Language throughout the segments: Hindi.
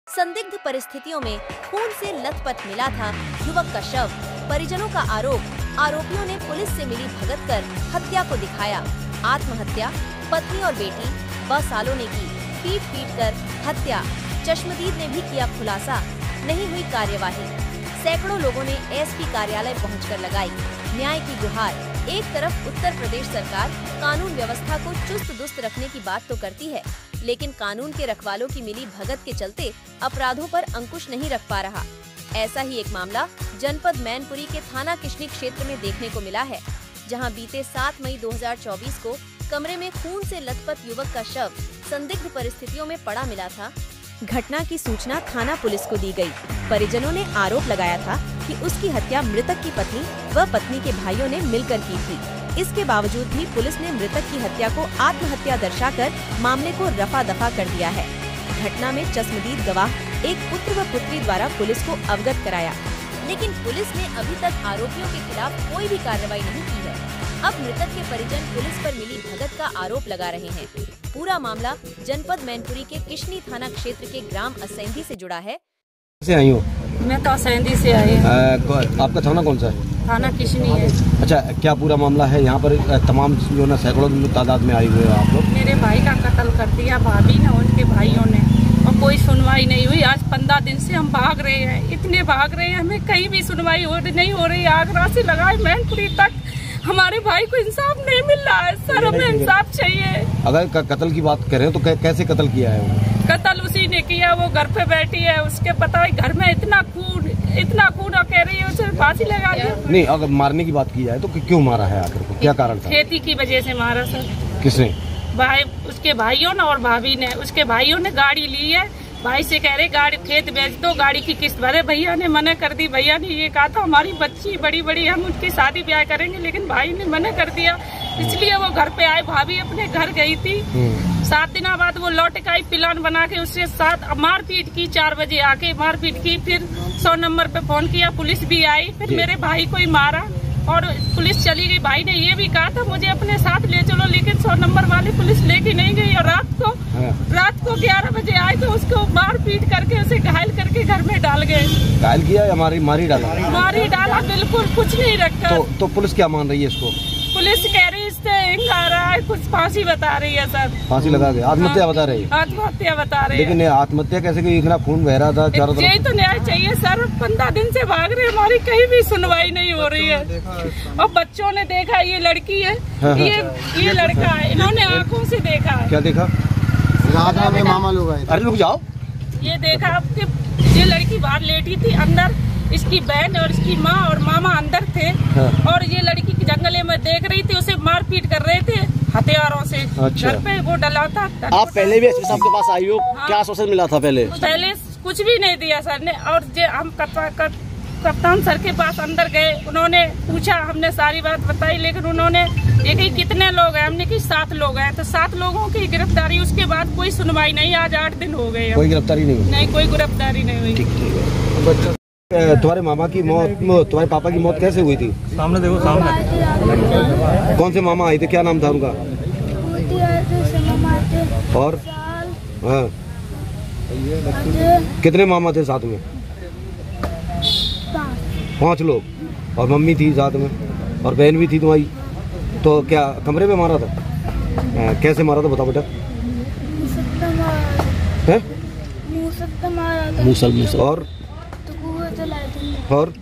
संदिग्ध परिस्थितियों में खून से लथपथ मिला था युवक का शव। परिजनों का आरोप, आरोपियों ने पुलिस से मिली भगत कर हत्या को दिखाया आत्महत्या। पत्नी और बेटी व सालों ने की पीट कर हत्या। चश्मदीद ने भी किया खुलासा, नहीं हुई कार्यवाही। सैकड़ों लोगों ने एसपी कार्यालय पहुंचकर लगाई न्याय की गुहार। एक तरफ उत्तर प्रदेश सरकार कानून व्यवस्था को चुस्त दुरुस्त रखने की बात तो करती है, लेकिन कानून के रखवालों की मिली भगत के चलते अपराधों पर अंकुश नहीं रख पा रहा। ऐसा ही एक मामला जनपद मैनपुरी के थाना किशनी क्षेत्र में देखने को मिला है, जहां बीते 7 मई 2024 को कमरे में खून से लथपथ युवक का शव संदिग्ध परिस्थितियों में पड़ा मिला था। घटना की सूचना थाना पुलिस को दी गई। परिजनों ने आरोप लगाया था कि उसकी हत्या मृतक की पत्नी व पत्नी के भाइयों ने मिलकर की थी। इसके बावजूद भी पुलिस ने मृतक की हत्या को आत्महत्या दर्शाकर मामले को रफा दफा कर दिया है। घटना में चश्मदीद गवाह एक पुत्र व पुत्री द्वारा पुलिस को अवगत कराया, लेकिन पुलिस ने अभी तक आरोपियों के खिलाफ कोई भी कार्रवाई नहीं की है। अब मृतक के परिजन पुलिस पर मिली भगत का आरोप लगा रहे हैं। पूरा मामला जनपद मैनपुरी के किशनी थाना क्षेत्र के ग्राम असैंदी से जुड़ा है। से आई हो? मैं तो असैंदी से आई हूँ। आपका थाना कौन सा है? थाना किशनी है। अच्छा, क्या पूरा मामला है? यहाँ पर तमाम जो ना सैकड़ों तादाद में आए हुए हो आप लोग। मेरे भाई का कत्ल कर दिया भाभी ने, उनके भाइयों ने, और कोई सुनवाई नहीं हुई। आज 15 दिन से हम भाग रहे हैं, इतने भाग रहे हैं, हमें कहीं भी सुनवाई नहीं हो रही। आगरा से लगाए मैनपुरी तक हमारे भाई को इंसाफ नहीं मिल रहा है। सर, हमें इंसाफ चाहिए। अगर कत्ल की बात करें तो कैसे कत्ल किया है वो? कत्ल उसी ने किया। वो घर पे बैठी है, उसके पता है घर में इतना खून और कह रही है उसे फांसी लगा दी। नहीं, अगर मारने की बात की जाए तो क्यों मारा है आखिर को? क्या कारण था? खेती की वजह से मारा सर। किसने? भाई, उसके भाइयों ने और भाभी ने। उसके भाइयों ने गाड़ी ली है, भाई से कह रहे गाड़ी खेत बेच दो, गाड़ी की किस्त भरे। भैया ने मना कर दी। भैया ने ये कहा था हमारी बच्ची बड़ी हम उनकी शादी ब्याह करेंगे, लेकिन भाई ने मना कर दिया। इसलिए वो घर पे आए। भाभी अपने घर गई थी। 7 दिनों बाद वो लौट के आई, प्लान बना के उससे साथ मारपीट की। 4 बजे आके मारपीट की। फिर 100 नंबर पे फोन किया, पुलिस भी आई। फिर मेरे भाई को ही मारा और पुलिस चली गई। भाई ने ये भी कहा था मुझे अपने साथ ले चलो, लेकिन 100 नंबर वाली पुलिस लेके नहीं गई। और रात को 11 बजे आए तो उसको मार पीट करके उसे घायल करके घर में डाल गए। घायल किया या मारी डाला? मारी डाला, बिल्कुल कुछ नहीं रखा। तो पुलिस क्या मान रही है इसको? पुलिस कह रही इससे आ रहा है, कुछ फांसी बता रही है सर। फांसी लगा के आत्महत्या बता रही है? आत्महत्या बता रही है। लेकिन आत्महत्या कैसे की? इतना खून बह रहा था चारों तरफ। यही तो न्याय चाहिए सर। 15 दिन से भाग रहे, हमारी कहीं भी सुनवाई नहीं हो रही है। और बच्चों ने देखा ये लड़की है, ये लड़का है, इन्होंने आँखों से देखा है। क्या देखा? रात में मामा लोग आए। अरे रुक जाओ। ये देखा आपके, ये लड़की बाहर लेटी थी, अंदर इसकी बहन और इसकी माँ और मामा अंदर थे। और ये लड़की की जंगले में देख रही थी, उसे मारपीट कर रहे थे हथियारों से। अच्छा। घर पे वो डला था। आप पहले भी एसपी साहब के पास आई हो? हाँ। क्या आश्वासन मिला था पहले? कुछ भी नहीं दिया सर ने। और हम कप्तान सर के पास अंदर गए, उन्होंने पूछा, हमने सारी बात बताई, लेकिन उन्होंने ये कही कितने लोग हैं, हमने कही 7 लोग हैं। तो 7 लोगों की गिरफ्तारी, उसके बाद कोई सुनवाई नहीं। आज 8 दिन हो गए। कोई गिरफ्तारी नहीं? नहीं, कोई गिरफ्तारी नहीं हुई। ठीक। तुम्हारे मामा की मौत, तुम्हारे पापा की मौत कैसे हुई थी? सामने देखो, सामने। कौन से मामा आए थे? क्या नाम था उनका? और हाँ, कितने मामा थे साथ में? 5 लोग। और मम्मी थी साथ में, और बहन भी थी तुम्हारी। तो क्या कमरे में मारा था? कैसे मारा था बताओ बेटा। मूसल। और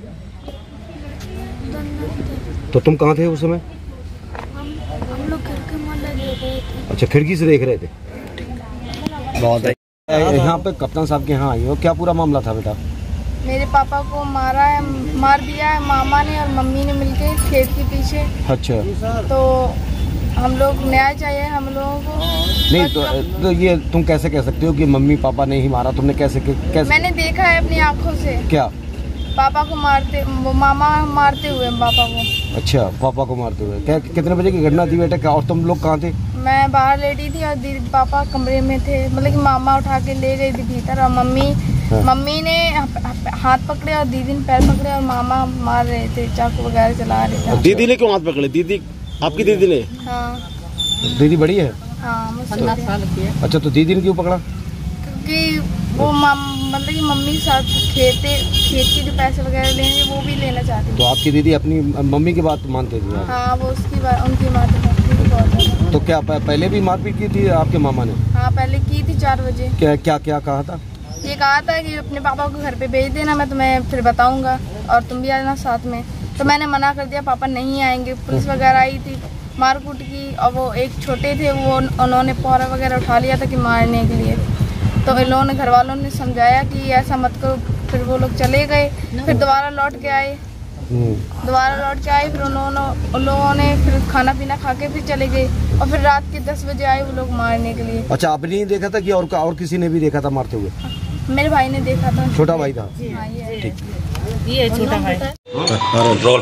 तो तुम कहाँ थे उस समय? हम लोग खिड़की में लगे थे। अच्छा, खिड़की से देख रहे थे। बहुत है। यहाँ पे कप्तान साहब के यहाँ आई हो, क्या पूरा मामला था बेटा? मेरे पापा को मार दिया है मामा ने और मम्मी ने मिलके खेत के पीछे। अच्छा। तो हम लोग न्याय चाहिए हम लोगों को। नहीं तो ये तुम कैसे कह सकते हो कि मम्मी पापा ने ही मारा? तुमने कैसे? मैंने देखा है अपनी आँखों से। क्या? पापा को मामा मारते हुए पापा को। अच्छा, पापा को मारते हुए। क्या कितने बजे की घटना थी बेटा? और तुम लोग कहाँ थे? मैं बाहर लेटी थी और दीदी पापा कमरे में थे। मतलब कि मामा उठा के ले गई थी भीतर, और मम्मी ने हाथ पकड़े और दीदी ने पैर पकड़े, और मामा मार रहे थे, चाकू वगैरह चला रहे थे। दीदी ने क्यों हाथ पकड़े? दीदी आपकी दीदी ने? हाँ। दीदी बड़ी है? हाँ, मुझसे। साल की है। अच्छा, तो दीदी ने क्यों पकड़ा? क्योंकि वो मतलब कि मम्मी के साथ खेत के जो पैसे वगैरह लेंगे वो भी लेना चाहती तो थी। आपकी दीदी अपनी मम्मी की बात मानते थे आप? हाँ, वो उसकी बात, उनकी बात मानती थी बहुत ज़्यादा। तो क्या पहले भी मारपीट की थी आपके मामा ने? हाँ, पहले की थी 4 बजे। क्या क्या क्या कहा था? ये कहा था कि अपने पापा को घर पे भेज देना, मैं तुम्हें फिर बताऊंगा और तुम भी आ जाना साथ में। तो मैंने मना कर दिया, पापा नहीं आएंगे। पुलिस वगैरह आई थी, मारकूट की, और वो एक छोटे थे, वो उन्होंने पौरा वगैरह उठा लिया था कि मारने के लिए। तो इन लोगों ने, घर वालों ने समझाया कि ऐसा मत करो। फिर वो लोग चले गए, फिर दोबारा लौट के आए, फिर उन लोगों ने फिर खाना पीना खा के फिर चले गए, और फिर रात के 10 बजे आए वो लोग मारने के लिए। अच्छा, आपने ही देखा था कि और किसी ने भी देखा था मारते हुए? मेरे भाई ने देखा था। छोटा भाई था? हाँ, ये छोटा भाई। रोल।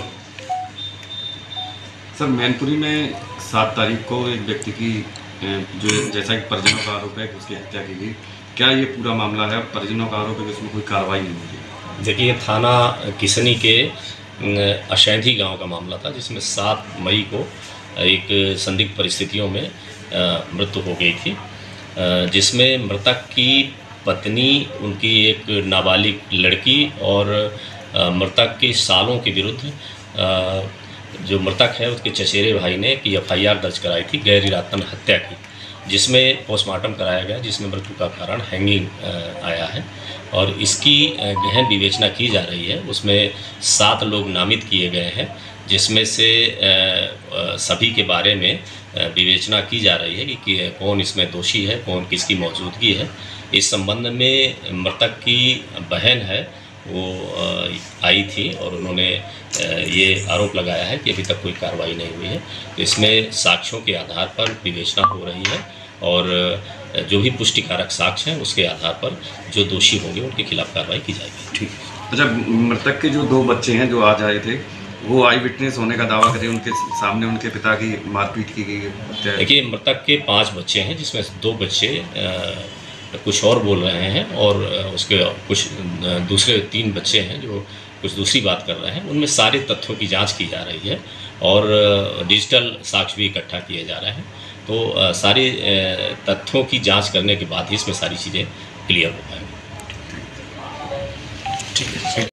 सर, मैनपुरी में 7 तारीख को एक व्यक्ति की जो जैसा कि परिजनों का आरोप है कि उसकी हत्या की गई, क्या ये पूरा मामला है? परिजनों का आरोप है कि उसमें कोई कार्रवाई नहीं हुई। देखिए, थाना किसनी के अशैंधी गांव का मामला था, जिसमें 7 मई को एक संदिग्ध परिस्थितियों में मृत्यु हो गई थी, जिसमें मृतक की पत्नी, उनकी एक नाबालिग लड़की और मृतक के सालों के विरुद्ध जो मृतक है उसके चचेरे भाई ने की FIR दर्ज कराई थी गैर इरादतन हत्या की, जिसमें पोस्टमार्टम कराया गया, जिसमें मृत्यु का कारण हैंगिंग आया है और इसकी गहन विवेचना की जा रही है। उसमें 7 लोग नामित किए गए हैं, जिसमें से सभी के बारे में विवेचना की जा रही है कि कौन इसमें दोषी है, कौन किसकी मौजूदगी है। इस संबंध में मृतक की बहन है, वो आई थी और उन्होंने ये आरोप लगाया है कि अभी तक कोई कार्रवाई नहीं हुई है। तो इसमें साक्ष्यों के आधार पर विवेचना हो रही है और जो भी पुष्टिकारक साक्ष्य हैं उसके आधार पर जो दोषी होंगे उनके खिलाफ कार्रवाई की जाएगी। ठीक है। अच्छा, मृतक के जो 2 बच्चे हैं जो आज आए थे, वो आई विटनेस होने का दावा करे, उनके सामने उनके पिता की मारपीट की गई है। देखिए, मृतक के 5 बच्चे हैं, जिसमें 2 बच्चे कुछ और बोल रहे हैं और उसके कुछ दूसरे 3 बच्चे हैं जो कुछ दूसरी बात कर रहे हैं। उनमें सारे तथ्यों की जांच की जा रही है और डिजिटल साक्ष्य भी इकट्ठा किए जा रहे हैं। तो सारे तथ्यों की जांच करने के बाद ही इसमें सारी चीज़ें क्लियर हो पाएंगी। ठीक है।